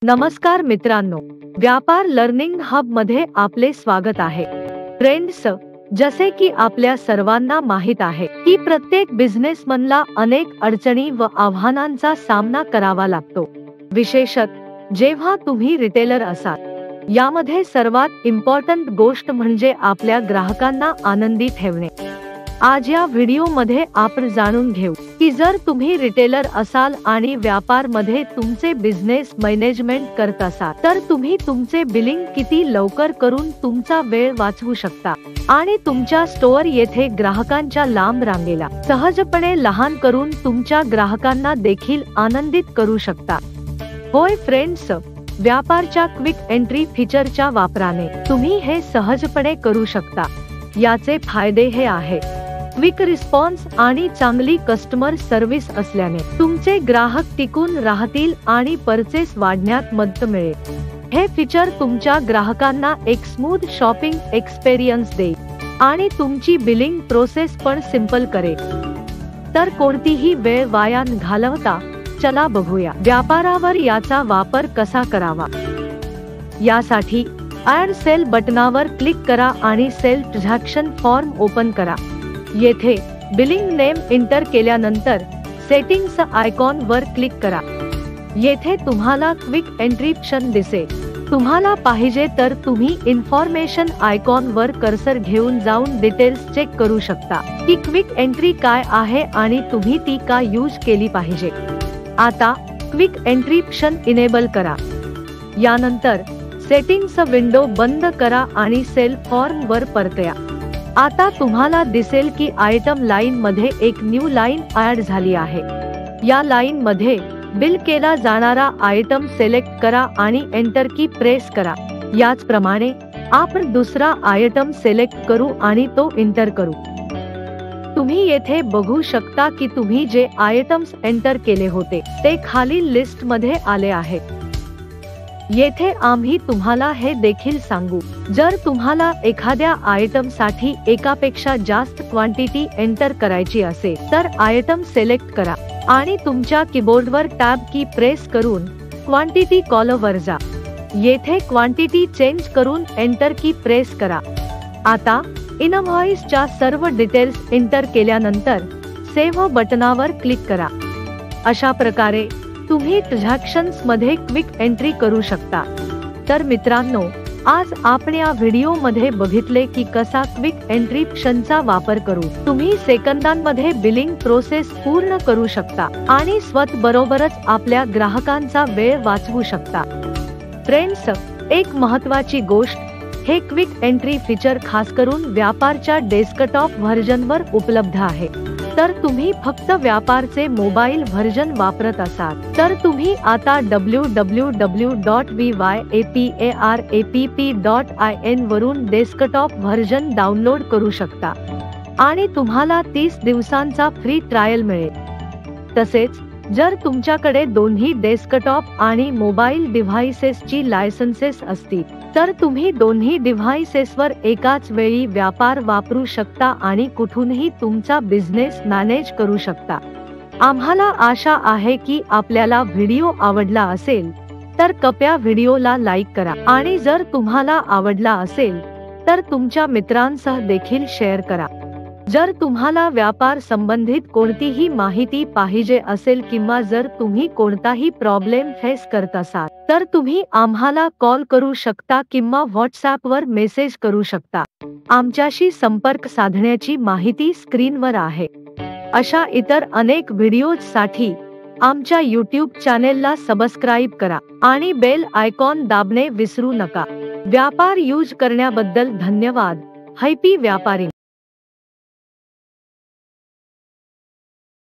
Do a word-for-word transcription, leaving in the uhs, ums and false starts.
नमस्कार मित्रांनो, व्यापार लर्निंग हब मध्ये आपले स्वागत आहे. फ्रेंड्स, जसे की आपल्या सर्वांना माहित आहे की प्रत्येक बिझनेसमनला अनेक अडचणी व आव्हानांचा सामना करावा लागतो, विशेषतः जेव्हा तुम्ही रिटेलर असाल. यामध्ये सर्वात इम्पॉर्टंट गोष्ट म्हणजे आपल्या ग्राहकांना आनंदी ठेवणे. आज या व्हिडिओ मध्ये आपण जाणून घेऊ की जर तुम्ही रिटेलर असाल आणि व्यापार मध्ये तुमचे बिझनेस मॅनेजमेंट करत असाल तर तुम्ही तुमचे बिलिंग किती लवकर करून तुमचा वेळ वाचवू शकता आणि तुमच्या स्टोअर येथे ग्राहकांच्या लांब रांगेला सहजपणे लहान करून तुमच्या ग्राहकांना देखील आनंदित करू शकता. होय फ्रेंड्स, व्यापारच्या क्विक एंट्री फीचरच्या वापराने तुम्ही हे सहजपणे करू शकता. याचे फायदे हे आहे: क्विक रिस्पॉन्स आणि चांगली कस्टमर सर्व्हिस असल्याने तुमचे ग्राहक टिकून राहतील आणि परचेस वाढण्यात मदत मिळेल. हे फीचर तुमच्या ग्राहकांना एक स्मूथ शॉपिंग एक्सपिरियन्स देईल आणि तुमची बिलिंग प्रोसेस पण सिंपल करेल. तर कोणतीही वेळ वाया न घालवता चला बघूया व्यापारावर याचा वापर कसा करावा. यासाठी ॲड सेल बटनावर क्लिक करा आणि सेल ट्रान्झॅक्शन फॉर्म ओपन करा. येथे बिलिंग नेम एंटर केल्यानंतर सेटिंग्स आयकॉन वर क्लिक करा. येथे तुम्हाला क्विक एंट्री ऑप्शन दिसेल. तुम्हाला पाहिजे तर तुम्ही इन्फॉर्मेशन आयकॉन वर कर्सर घेऊन जाऊन डिटेल्स चेक करू शकता की क्विक एंट्री काय आहे आणि तुम्ही ती का यूज केली पाहिजे. आता क्विक एंट्री ऑप्शन इनेबल करा. यानंतर सेटिंग्स विंडो बंद करा आणि सेल फॉर्म वर परत या. आता तुम्हाला दिसेल की आयटम लाईन मध्ये एक न्यू लाईन ऍड झाली आहे. या लाईन मध्ये बिल केला जाणारा आयटम सिलेक्ट करा आणि एंटर की प्रेस करा. याचप्रमाणे आपण दुसरा आयटम सिलेक्ट करू आणि तो एंटर करू. तुम्ही येथे बघू शकता की तुम्ही जे आयटम्स एंटर केले होते ते खालील लिस्ट मध्ये आले आहेत. येथे आम्ही तुम्हाला हे देखील सांगू, जर तुम्हाला एखाद्या आयटम साठी एकापेक्षा जास्त क्वांटिटी एंटर करायची असेल तर आयटम सिलेक्ट करा आणि तुमच्या कीबोर्डवर टॅब की प्रेस करून क्वांटिटी कॉलमवर जा. येथे क्वांटिटी चेंज करून एंटर की प्रेस करा. आता इनव्हॉइसच्या सर्व डिटेल्स एंटर केल्यानंतर सेव्ह बटनावर क्लिक करा. अशा प्रकारे तुम्ही ट्रान्झॅक्शन्स मध्ये क्विक एंट्री करू शकता. तर मित्रांनो, आज आपण या व्हिडिओ मध्ये बघितले की कसा क्विक एंट्री ऑप्शनचा वापर करू तुम्ही सेकंदांमध्ये बिलिंग प्रोसेस पूर्ण करू शकता आणि स्वतः बरोबरच आपल्या ग्राहकांचा वेळ वाचवू शकता. फ्रेंड्स, एक महत्त्वाची गोष्ट, हे क्विक एंट्री फीचर खास करून व्यापारच्या डेस्कटॉप व्हर्जनवर उपलब्ध आहे. तर तुम्ही फक्त व्यापारचे मोबाईल व्हर्जन वापरत असाल तर तुम्ही आता W W W dot Vyapar dot I N वरून डेस्कटॉप व्हर्जन डाउनलोड करू शकता आणि तुम्हाला तीस दिवसांचा फ्री ट्रायल मिळेल. तसेच जर तुमच्याकडे दोन्ही डेस्कटॉप आणि मोबाईल डिव्हाइसेसची लायसन्सेस असतील तर तुम्ही दोन्ही डिव्हाइसेसवर एकाच वेळी व्यापार वापरू शकता आणि कुठूनही तुमचा बिझनेस मॅनेज करू शकता. आम्हाला आशा आहे की आपल्याला व्हिडिओ आवडला असेल तर कृपया व्हिडिओला लाईक करा आणि जर तुम्हाला आवडला असेल तर तुमच्या मित्रांसह देखील शेअर करा. जर तुम्हाला व्यापार संबंधित कोणतीही माहिती पाहिजे असेल किंवा जर तुम्ही कोणताही प्रॉब्लेम फेस करत असाल तर तुम्ही आम्हाला कॉल करू शकता किंवा व्हॉट्सॲप वर मेसेज करू शकता. आमच्याशी संपर्क साधण्याची माहिती स्क्रीनवर आहे. अशा इतर अनेक व्हिडिओजसाठी आमच्या यूट्यूब चॅनेलला सबस्क्राईब करा आणि बेल आयकॉन दाबणे विसरू नका. व्यापार यूज करण्याबद्दल धन्यवाद. हैप्पी व्यापारी.